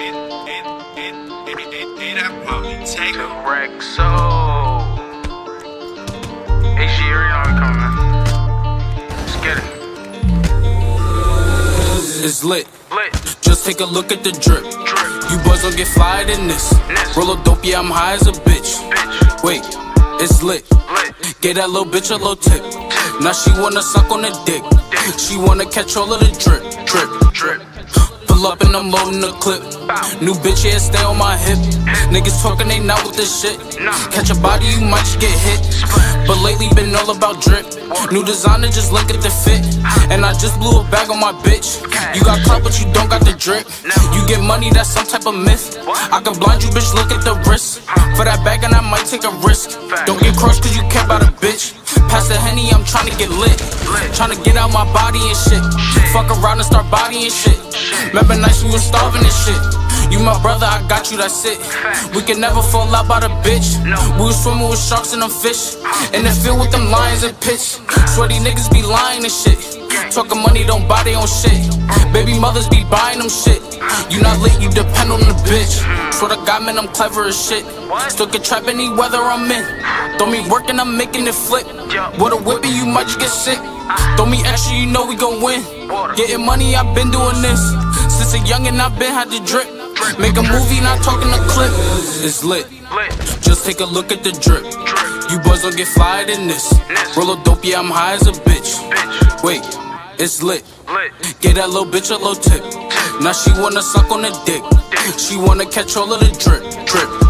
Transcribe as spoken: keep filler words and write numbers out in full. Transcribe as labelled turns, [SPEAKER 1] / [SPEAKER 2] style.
[SPEAKER 1] Take a wreck, so H G, you already know I'm coming. Let's get it.
[SPEAKER 2] It's lit.
[SPEAKER 1] Lit.
[SPEAKER 2] Just take a look at the drip.
[SPEAKER 1] Drip.
[SPEAKER 2] You boys don't get flyer than this.
[SPEAKER 1] This.
[SPEAKER 2] Roll a dope, yeah, I'm high as a bitch.
[SPEAKER 1] Bitch.
[SPEAKER 2] Wait, it's lit.
[SPEAKER 1] Lit.
[SPEAKER 2] Get that little bitch a little tip. Now she wanna suck on the dick. She wanna catch all of the drip. Drip.
[SPEAKER 1] Drip.
[SPEAKER 2] Pull up and I'm loading the clip. New bitch, yeah, stay on my hip. Niggas talking, they not with this shit. Catch a body, you might just get hit. But lately been all about drip. New designer, just look at the fit. And I just blew a bag on my bitch. You got clout, but you don't got the drip. You get money, that's some type of myth. I can blind you, bitch, look at the wrist. For that bag, and I might take a risk. Don't get crushed, cause you care about a bitch. Pass the Henny, I'm tryna get lit. Tryna get out my body and shit. Fuck around and start bodying shit. Remember nights we was starving and shit. You my brother, I got you, that's it. We can never fall out by the bitch. We was swimming with sharks and them fish. In the field with them lions and pitch. Sweaty niggas be lying and shit. Talking money, don't buy their own shit. Baby mothers be buying them shit. You not lit, you depend on the bitch. Swear to God, man, I'm clever as shit. Still can trap any weather I'm in. Throw me working, I'm making it flip. With a whippy, you might just get sick. Throw me extra, you know we gon' win. Getting money, I've been doing this. Since a youngin', I've been had to drip. Make a movie, not talking a clip. It's lit. Just take a look at the drip. You boys don't get flyer than this. Roll a dope, yeah, I'm high as a bitch. Wait, it's lit. Get that little bitch a little tip. Now she wanna suck on the dick. She wanna catch all of the drip. Drip.